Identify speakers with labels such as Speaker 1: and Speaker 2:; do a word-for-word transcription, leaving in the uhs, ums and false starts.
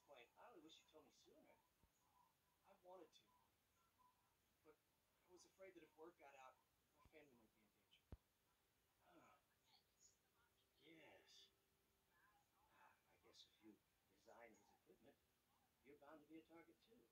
Speaker 1: point. I only wish you told me sooner.
Speaker 2: I wanted to, but I was afraid that if word got out, my family might be in danger.
Speaker 1: Oh. Yes. Ah, I guess if you design his equipment, you're bound to be a target too.